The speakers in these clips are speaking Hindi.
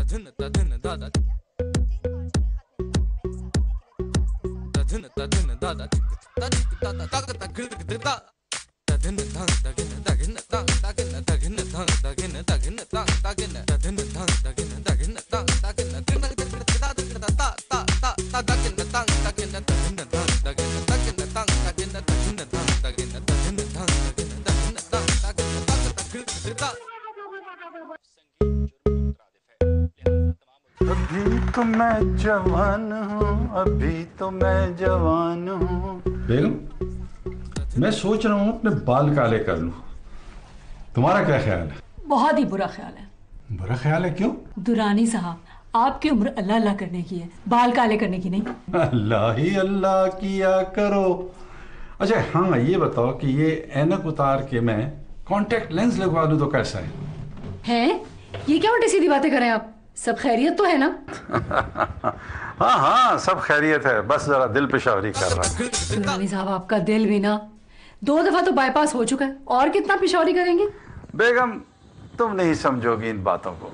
अभी तो मैं जवान हूँ, अभी तो मैं जवान हूँ। बेगम, मैं सोच रहा हूँ अपने बाल काले कर लूँ। तुम्हारा क्या ख्याल है? बहुत ही बुरा ख्याल है। बुरा ख्याल है? क्यों? दुरानी साहब, आपकी उम्र अल्लाह अल्लाह करने की है, बाल काले करने की नहीं। अल्लाह ही अल्लाह किया करो। अच्छा हाँ, ये बताओ कि ये ऐनक उतार के मैं कॉन्टेक्ट लेंस लगवा लूँ तो कैसा है? हैं? ये क्या उल्टी सीधी बातें कर रहे हैं आप? सब खैरियत तो है ना? हाँ हाँ, सब खैरियत है, बस जरा दिल पेशावरी कर रहा है। दुरानी साहब, आपका दिल भी ना 2 दफा तो बाईपास हो चुका है, और कितना पेशावरी करेंगे? बेगम, तुम नहीं समझोगी इन बातों को।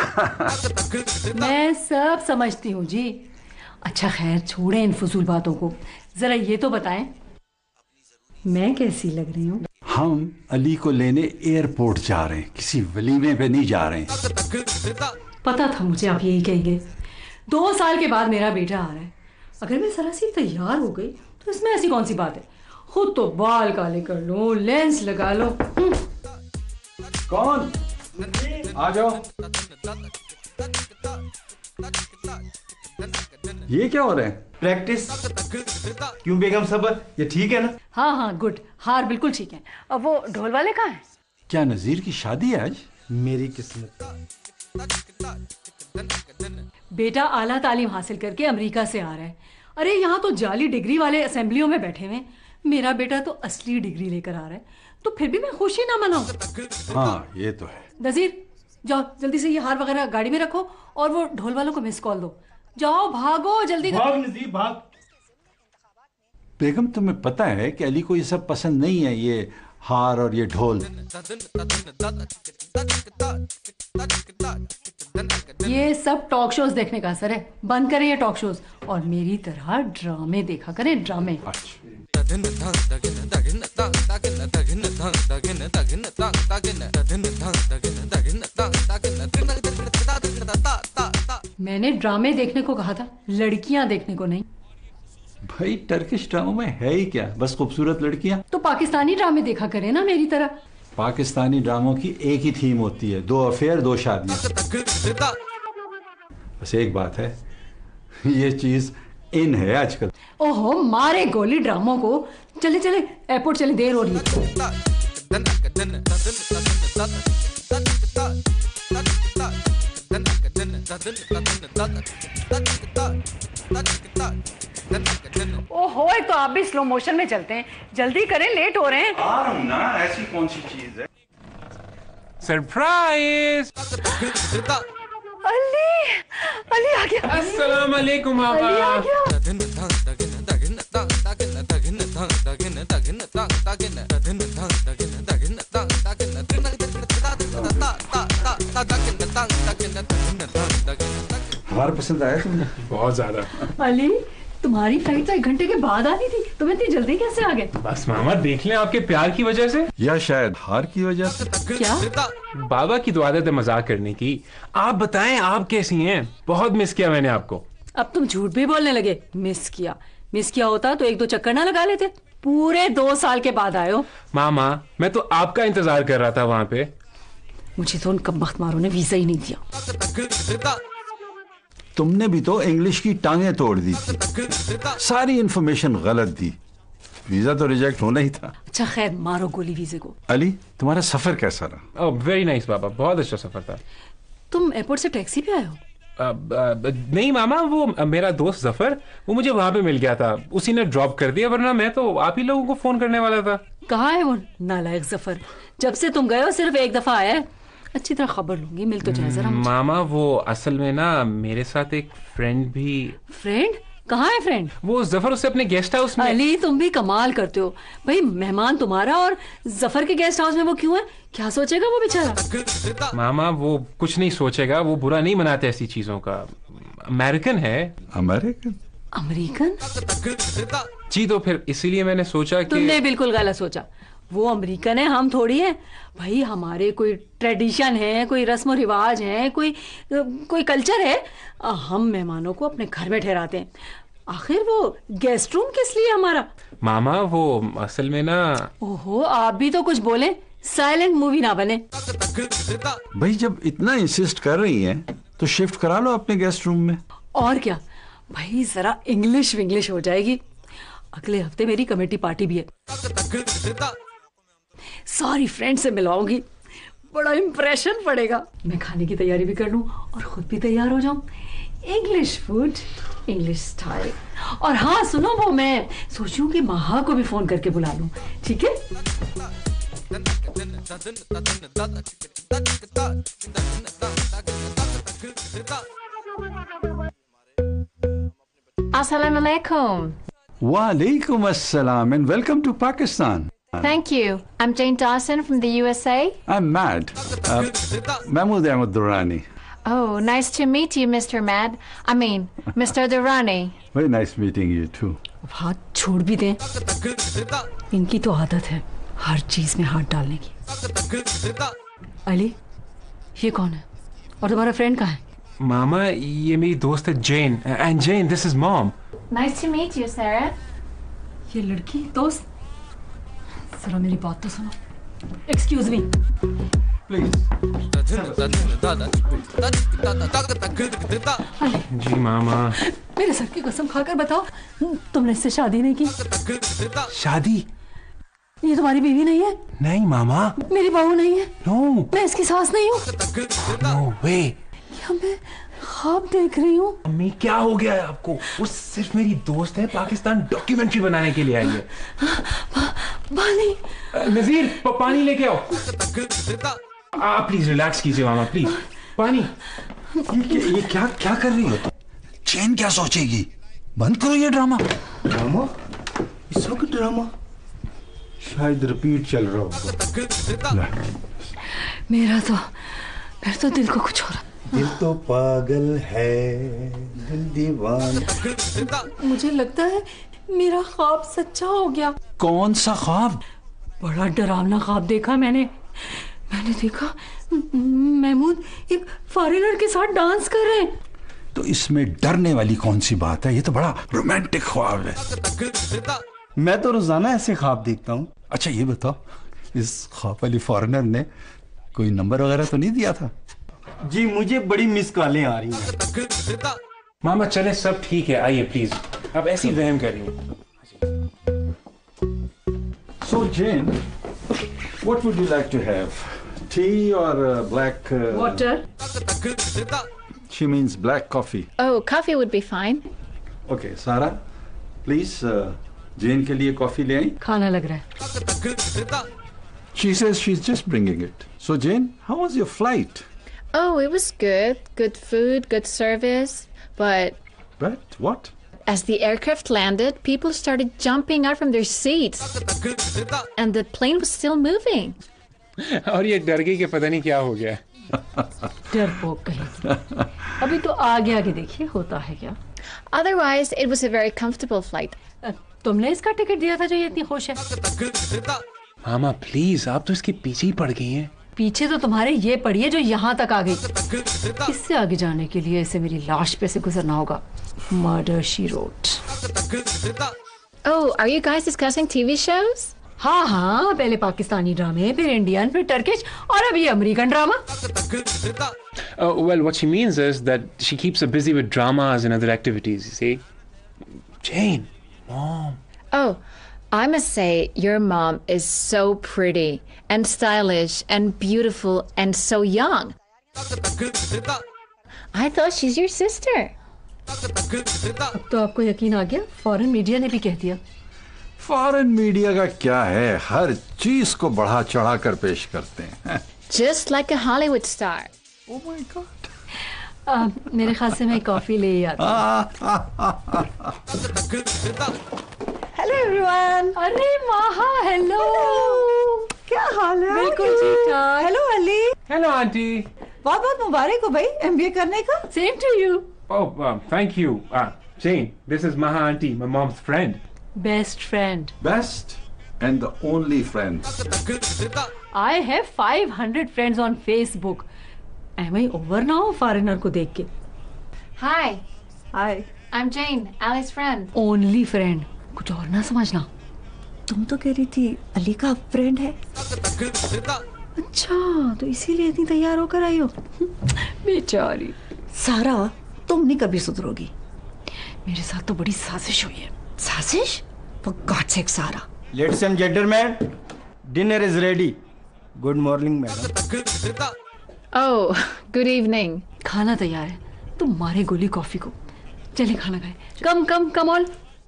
मैं सब समझती हूँ जी। अच्छा खैर, छोड़ें इन फजूल बातों को, जरा ये तो बताएं मैं कैसी लग रही हूँ? हम अली को लेने एयरपोर्ट जा रहे हैं, किसी वलीमे पे नहीं जा रहे हैं। पता था मुझे आप यही कहेंगे। 2 साल के बाद मेरा बेटा आ रहा है, अगर मैं जरा सी तैयार हो गई तो इसमें ऐसी कौन सी बात है? खुद तो बाल काले कर लो, लेंस लगा लो। कौन? आ जाओ। ये क्या हो रहा है? प्रैक्टिस। क्यों बेगम साहब, ये ठीक है ना? हाँ हाँ, गुड, हार बिल्कुल ठीक है। अब वो ढोल वाले कहाँ हैं? क्या नजीर की शादी है आज? मेरी किस्मत। बेटा आला तालीम हासिल करके अमेरिका से आ रहा है। अरे यहाँ तो जाली डिग्री वाले असेंबलियों में बैठे हुए, मेरा बेटा तो असली डिग्री लेकर आ रहा है, तो फिर भी मैं खुशी ना मनाऊं? हाँ ये तो है। नजीर, जाओ जल्दी से ये हार वगैरह गाड़ी में रखो और वो ढोल वालों को मिस कॉल दो। जाओ, भागो जल्दी। भाग नजीर भाग। बेगम, तुम्हें पता है कि अली को ये सब पसंद नहीं है, ये हार और ये ढोल। ये सब टॉक शोज देखने का असर है, बंद करें ये टॉक शोज और मेरी तरह ड्रामे देखा करें, ड्रामे। मैंने ड्रामे देखने को कहा था, लड़कियां देखने को नहीं। भाई टर्किश ड्रामों में है ही क्या, बस खूबसूरत लड़कियां। तो पाकिस्तानी ड्रामे देखा करें ना मेरी तरह। पाकिस्तानी ड्रामों की एक ही थीम होती है, 2 अफेयर 2 शादियां। बस एक बात है, ये चीज इन है आजकल। ओहो, मारे गोली ड्रामों को। चले चले एयरपोर्ट चले, देर हो रही है। ओहो, तो आप भी स्लो मोशन में चलते हैं, जल्दी करें, लेट हो रहे हैं। आ रहा हूं ना, ऐसी कौन सी चीज है? सरप्राइज! अली, अली आ गया। अस्सलाम वालेकुम अली आ गया। हमारा पसंद आया तुम्हें? बहुत ज्यादा। अली, तुम्हारी फ्लाइट तो 1 घंटे के बाद आनी थी, तुम इतनी जल्दी कैसे आ गए? बस मामा, देख लें आपके प्यार की वजह से या शायद हार की वजह से। क्या? बाबा की तो आदत है मजाक करने की। आप बताएं, आप कैसी हैं? बहुत मिस किया मैंने आपको। अब तुम झूठ भी बोलने लगे। मिस किया होता तो 1-2 चक्कर ना लगा लेते। पूरे 2 साल के बाद आए हो। मामा, मैं तो आपका इंतजार कर रहा था वहां पे। मुझे तो उन कमबख्त मारों ने वीजा ही नहीं दिया। तुमने भी तो इंग्लिश की टांगें तोड़ दी थी, सारी इंफॉर्मेशन गलत दी, वीजा तो रिजेक्ट होना ही था। अच्छा खैर, मारो गोली वीजे को। अली, तुम्हारा सफर कैसा रहा? ओह वेरी नाइस बाबा, बहुत अच्छा सफर था। तुम एयरपोर्ट से टैक्सी पे आए हो? नहीं मामा, वो मेरा दोस्त जफर, वो मुझे वहां पे मिल गया था, उसी ने ड्रॉप कर दिया, वरना मैं तो आप ही लोगों को फोन करने वाला था। कहाँ है वो नालायक जफर? जब से तुम गए हो सिर्फ 1 दफा आया है। अच्छी तरह खबर लूंगी, मिल तो जाए जरा मुझे। मामा, वो असल में ना मेरे साथ एक फ्रेंड भी। फ्रेंड? कहाँ है फ्रेंड? वो जफर उससे अपने गेस्ट हाउस में। अली तुम भी कमाल करते हो भाई, मेहमान तुम्हारा और जफर के गेस्ट हाउस में वो क्यों है? क्या सोचेगा वो बेचारा? मामा वो कुछ नहीं सोचेगा, वो बुरा नहीं मनाते ऐसी चीजों का। अमेरिकन है। अमेरिकन? अमेरिकन? जी तो फिर इसीलिए मैंने सोचा कि तुमने बिल्कुल गलत सोचा। वो अमेरिकन है, हम थोड़ी हैं भाई। हमारे कोई ट्रेडिशन है, कोई रस्म रिवाज है, कोई कल्चर है। हम मेहमानों को अपने घर में ठहराते हैं। आखिर वो गेस्ट रूम किस लिए हमारा? मामा वो असल में ना। ओहो, आप भी तो कुछ बोले, साइलेंट मूवी ना बने। भाई जब इतना इंसिस्ट कर रही हैं तो शिफ्ट करा लो अपने गेस्ट रूम में। और क्या भाई, जरा इंग्लिश हो जाएगी। अगले हफ्ते मेरी कमेटी पार्टी भी है, सारी फ्रेंड से मिलाऊंगी, बड़ा इंप्रेशन पड़ेगा। मैं खाने की तैयारी भी कर लूं और खुद भी तैयार हो जाऊं। English food, English style. और हाँ सुनो, वो मैं सोच रही हूँ कि महा को भी फोन करके बुला लूं, ठीक है? Assalamu alaikum. Walaikum assalam and welcome to Pakistan. Thank you. I'm Jane Dawson from the USA. I'm Mad. Mahmood Ahmed Durrani. Oh, nice to meet you, Mr. Mad. I mean, Mr. Durrani. Very nice meeting you too. हाथ छोड़ भी दें, इनकी तो आदत है हर चीज में हाथ डालने की। अली, ये कौन है और तुम्हारा फ्रेंड कहाँ है? मामा ये मेरी दोस्त है Jane, and Jane this is mom. Nice to meet you, Sarah. ये लड़की दोस्त? जरा मेरी बात तो सुनो। Excuse me Please. जी मामा। मेरे सर की कसम खाकर बताओ, तुमने इससे शादी नहीं की? शादी? ये तुम्हारी बीवी नहीं है? नहीं मामा। मेरी बहू नहीं है? नो। मैं इसकी सास नहीं हूँ? No way. क्या मैं ख्वाब देख रही हूँ? अम्मी क्या हो गया है आपको? वो सिर्फ मेरी दोस्त है, पाकिस्तान डॉक्यूमेंट्री बनाने के लिए आई है। पानी। नजीर पानी लेके आओ। आप प्लीज रिलैक्स कीजिए मामा, प्लीज पानी। ये क्या कर रही हो तुम? चैन क्या सोचेगी? बंद करो ये ड्रामा। ड्रामा? इस वक्त ड्रामा? शायद रिपीट चल रहा होगा। मेरा तो दिल को कुछ हो रहा। दिल तो पागल है, दिल दीवाना। मुझे लगता है मेरा ख्वाब सच्चा हो गया। कौन सा ख्वाब? बड़ा डरावना ख्वाब देखा मैंने देखा महमूद एक फॉरेनर के साथ डांस कर रहे हैं। तो इसमें डरने वाली कौन सी बात है? ये तो बड़ा रोमांटिक ख्वाब है। मैं तो रोजाना ऐसे ख्वाब देखता हूँ। अच्छा ये बताओ, इस ख्वाब वाली फॉरेनर ने कोई नंबर वगैरह तो नहीं दिया था? जी मुझे बड़ी मिस कॉलें आ रही हैं। मामा चले, सब ठीक है, आइए प्लीज। अब ऐसी वहम कर रही हूँ। So Jane, what would you like to have? Tea or black? Water. She means black coffee. Oh, coffee would be fine. Okay, Sarah, please, Jane के लिए कॉफी ले आई। खाना लग रहा है। She says she's just bringing it. So Jane, how was your flight? Oh, it was good. Good food, good service. But What? as the aircraft landed, people started jumping out from their seats. And the plane was still moving. और ये डर गई कि पता नहीं क्या हो गया। डरपोक कहीं। अभी तो आगे देखिए होता है क्या। Otherwise, it was a very comfortable flight. तुमने इसका टिकट दिया था जो ये इतनी खुश है? मामा प्लीज, आप तो इसके पीछे ही पड़ गई हैं। पीछे तो तुम्हारे ये पड़ी है जो यहाँ तक आ गई। इससे आगे जाने के लिए इसे मेरी लाश पे से गुजरना होगा। Murder she wrote. Oh, are you guys discussing TV shows? हाँ, पहले पाकिस्तानी ड्रामे, फिर इंडियन, फिर टर्किश और अब ये American drama. Well, what she means is that she keeps her busy with dramas and other activities, you see. Jane, Mom. Oh, I must say, your mom is so pretty and stylish and beautiful and so young. I thought she's your sister. अब तो आपको यकीन आ गया, फॉरेन मीडिया ने भी कह दिया। फॉरेन मीडिया का क्या है, हर चीज को बढ़ा चढ़ा कर पेश करते हैं। Just like a Hollywood star. Oh my God. मेरे ख्याल से मैं कॉफी ले ही आता हूँ। Hello everyone. अरे माहा, हेलो। क्या हाल है? बिल्कुल ठीक ठाक। हेलो अली। Hello auntie. बहुत बहुत मुबारक हो भाई एमबीए करने का। Same to you. Oh thank you. Jane, this is Maha auntie, my mom's friend. Best friend. Best and the only friend. I have 500 friends on Facebook. Am I over now, foreigner को देख के? Hi, hi. I'm Jane, Ali's friend. Only friend. कुछ और ना समझना। तुम तो कह रही थी अली का फ्रेंड है। अच्छा, तो इसीलिए इतनी तैयार होकर आई हो। बेचारी। सारा, तुम नहीं कभी सुधरोगी। मेरे साथ तो बड़ी साजिश हुई है। साजिश? For God's sake, सारा। Ladies and gentlemen, dinner is ready. Good morning, madam. Oh, good evening. खाना तैयार है, तुम मारे गोली कॉफी को। चलिए खाना खाएं। Come come come all.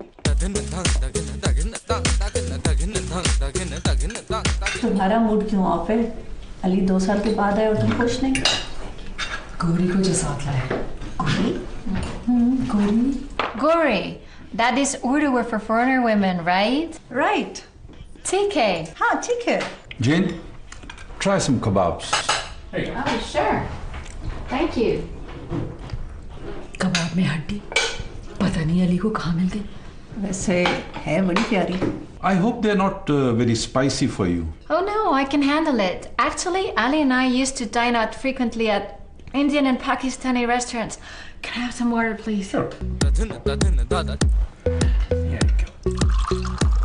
तुम्हारा मूड क्यों ऑफ है? अली 2 साल के बाद आए और तुम खुश नहीं? गौरी को जो साथ लाया। गोरी? गोरी? Gori, that is Urdu word for foreigner women, right? Right. TK. हाँ ठीक है। Jane, try some kebabs. Oh, sure. Thank you. कबाब में हड्डी, पता नहीं अली को कहाँ मिल गई। वैसे है बड़ी प्यारी। I hope they're not very spicy for you. Oh no, I can handle it. Actually, Ali and I used to dine out frequently at Indian and Pakistani restaurants. Can I have some water, please? Sure. Here you go.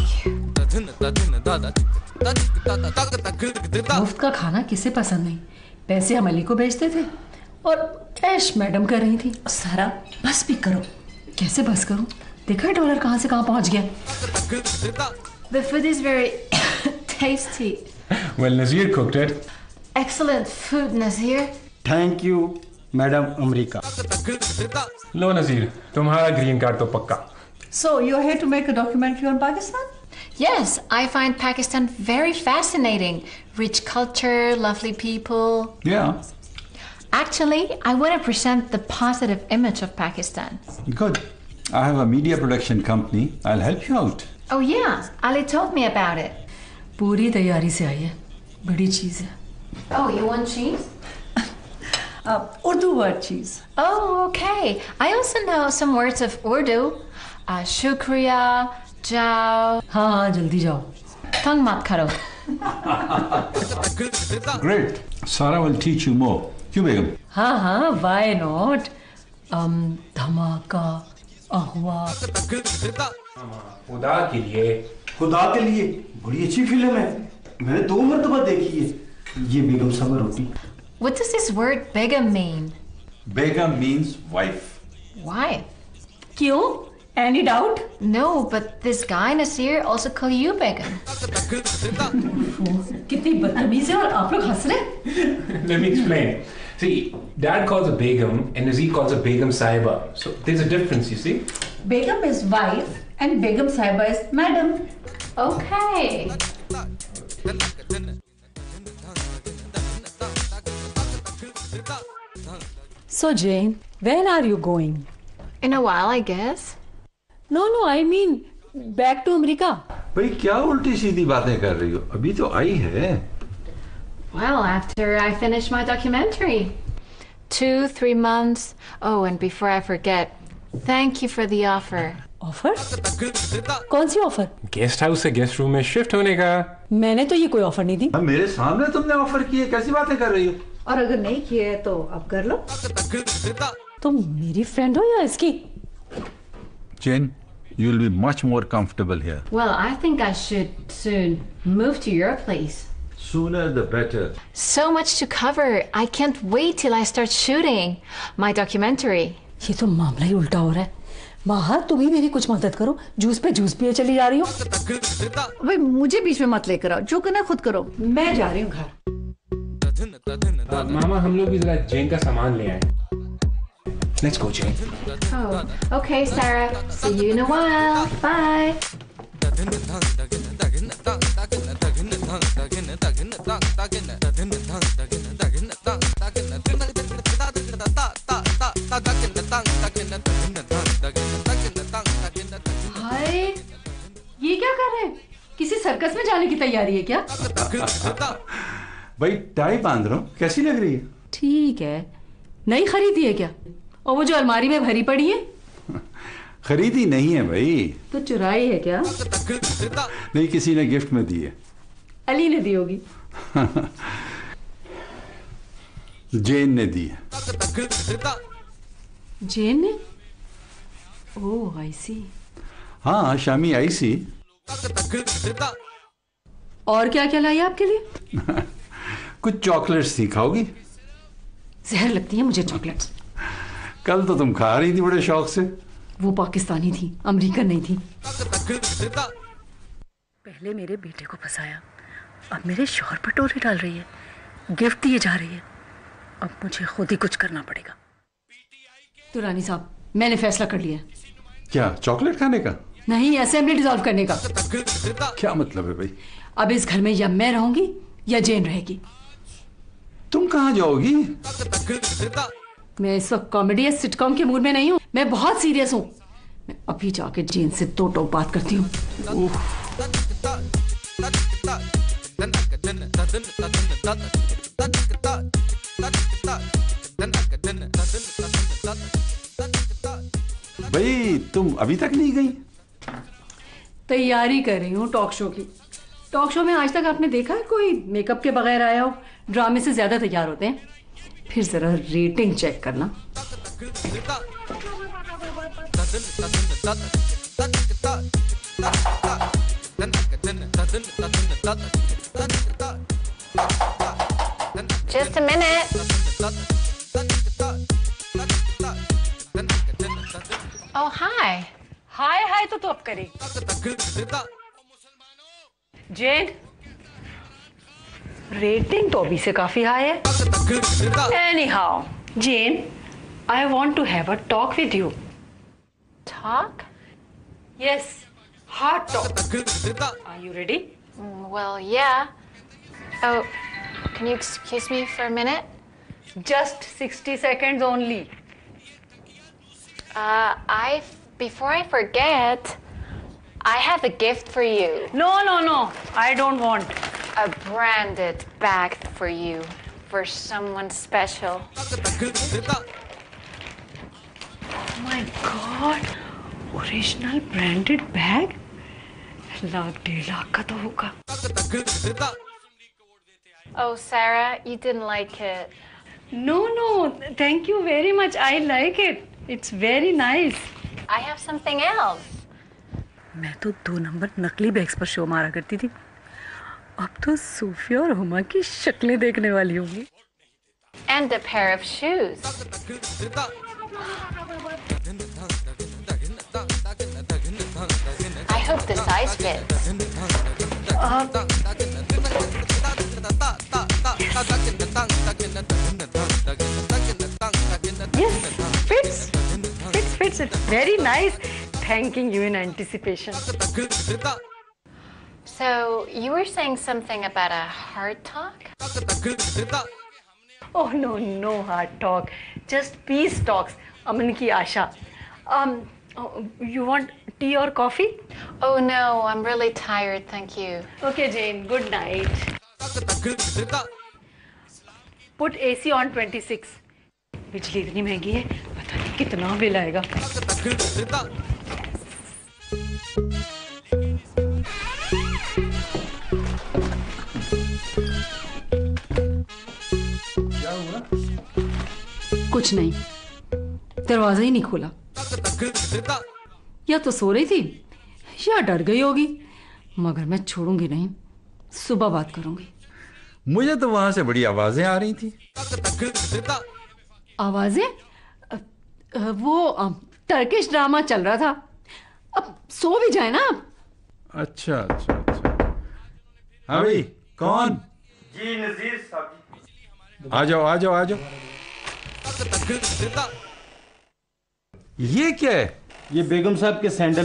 मुफ्त का खाना किसे पसंद नहीं। पैसे हम अली को भेजते थे और कैश मैडम कर रही थी। सारा, बस भी करो। कैसे बस करूं? देखा डॉलर कहाँ से कहाँ पहुंच गया। The food is very tasty. Well, Nazir cooked it. Excellent food, Nazir. Thank you, Madam Amrika. लो नजीर, तुम्हारा ग्रीन कार्ड तो पक्का। So you're here to make a documentary on Pakistan? Yes, I find Pakistan very fascinating. Rich culture, lovely people. Yeah, Actually, I want to present the positive image of Pakistan. good. I have a media production company. I'll help you out. Oh yeah, Ali told me about it. पूरी तैयारी से आई है, बड़ी चीज है। Oh, you want cheese? Urdu word cheese. Oh, okay. I also know some words of Urdu. Shukriya, jao. हाँ हाँ जल्दी जाओ। Tang mat karo. Great. Sarah will teach you more. क्यों बेगम? हाँ हाँ वाई नॉट। धमाका, अहवा। खुदा के लिए। खुदा के लिए बड़ी अच्छी फिल्म है। मैंने 2 मरतबा देखी है। ये बेगम साहब रोटी। What does this word begum mean? Begum means wife. Why? क्यों? Any doubt? No, but this guy Nasir also call you begum. कितनी बदतमीज है और आप लोग हंस रहे। Let me explain. See, Dad calls a begum and Nazir calls a begum sahiba. So there's a difference, you see. Begum is wife and Begum Sahiba is madam. Okay. So Jane, when are you going? In a while, I guess. No, I mean back to America. भाई क्या उल्टी सीधी बातें कर रही हो? अभी तो आई है। Well, after I finish my documentary. 2-3 months. Oh, and before I forget, thank you for the offer. Offer? कौन सी ऑफर? गेस्ट हाउस से गेस्ट रूम में शिफ्ट होने का। मैंने तो ये कोई ऑफर नहीं दी। मेरे सामने तुमने ऑफर किए, कैसी बातें कर रही हो? और अगर नहीं किए तो अब कर लो। तुम मेरी फ्रेंड हो या इसकी? Jane, you'll be much more comfortable here. Well, I think I should soon move to your place. Sooner the better. So much to cover. I can't wait till I start shooting my documentary. ये तो मामला ही उल्टा हो रहा है। माहा, तुम ही मेरी कुछ मदद करो। जूस पे जूस पिए चली जा रही हो। भाई मुझे बीच में मत लेकर आओ, जो करना खुद करो। मैं जा रही हूँ घर। मामा हम लोग भी जरा जेन का सामान ले आए। Let's go, Jane. Oh, okay, Sarah. See you in a while. Bye. Circus में जाने की तैयारी है क्या? भाई टाई बांध रहा हूँ, कैसी लग रही है? ठीक है, नई खरीदी है क्या? और वो जो अलमारी में भरी पड़ी है? खरीदी नहीं है भाई। तो चुराई है क्या? नहीं, किसी ने गिफ्ट में दी है। अली ने दी होगी। जेन ने दी है। जेन ने? ओह आई सी। हाँ, शामी आई सी। और क्या क्या लाई आपके लिए? कुछ चॉकलेट्स थी, खाओगी? जहर लगती है मुझे चॉकलेट्स। कल तो तुम खा रही थी बड़े शौक से। वो पाकिस्तानी थी, अमेरिकन नहीं थी। पहले मेरे बेटे को फंसाया, अब मेरे शौहर पर टोरे डाल रही है, गिफ्ट दिए जा रही है। अब मुझे खुद ही कुछ करना पड़ेगा। तो रानी साहब, मैंने फैसला कर लिया। क्या, चॉकलेट खाने का? नहीं, असेंबली डिसॉल्व करने का। क्या मतलब है भाई? अब इस घर में या मैं रहूंगी या जेन रहेगी। तुम कहाँ जाओगी? मैं इस वक्त कॉमेडी या सिटकॉम के मूड में नहीं हूँ, मैं बहुत सीरियस हूँ। मैं अभी जाके जेन से दो टोक बात करती हूँ। भाई तुम अभी तक नहीं गई? तैयारी कर रही हूँ टॉक शो की। टॉक शो में आज तक आपने देखा है कोई मेकअप के बगैर आया हो? ड्रामे से ज्यादा तैयार होते हैं। फिर जरा रेटिंग चेक करना। Just a minute. Oh, hi. Hi hi तो अब करें। जेन, रेटिंग तो अभी से काफी हाई है। Anyhow, Jane, I want to have a talk with you. Talk? Yes, hard talk. Are you ready? Well, yeah. Oh, can you excuse me for a minute? Just 60 seconds only. Before I forget, I have a gift for you. No, I don't want. A branded bag for you, for someone special. Oh my God, original branded bag? Lakh 1.5 lakh का तो होगा। Oh, Sarah, you didn't like it. No, thank you very much. I like it. It's very nice. I have something else. मैं तो 2 नंबर नकली बैग्स पर शो मारा करती थी। अब तो सूफिया और हुमा की शक्लें देखने वाली होंगी। And a pair of shoes. I hope the size fits. Yes, fits. It's very nice. Thanking you in anticipation. So, you were saying something about a hard talk? Oh no hard talk. Just peace talks. अमन की आशा. You want tea or coffee? Oh no, I'm really tired, thank you. Okay, Jane. Good night. Put AC on 26. बिजली इतनी महंगी है, पता नहीं कितना बिल आएगा। क्या हुआ? कुछ नहीं, दरवाजा ही नहीं खोला। या तो सो रही थी या डर गई होगी, मगर मैं छोड़ूंगी नहीं, सुबह बात करूंगी। मुझे तो वहां से बड़ी आवाजें आ रही थी। आवाजें? वो टर्किश ड्रामा चल रहा था। अब सो भी जाए ना। अच्छा। हाँ भाई, कौन? जी नजीर साहब। आ जाओ। ये क्या है? ये बेगम साहब के सैंडल।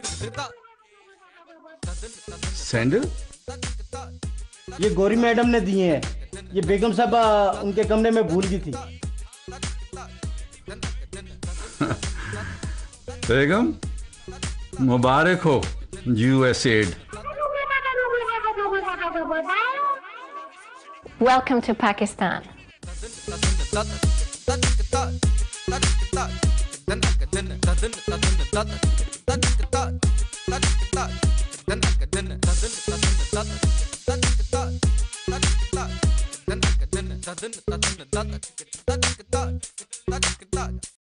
सैंडल? ये गौरी मैडम ने दिए हैं। ये बेगम साहब उनके कमरे में भूल गई थी। बेगम मुबारक हो, यूएसएड। Welcome to Pakistan.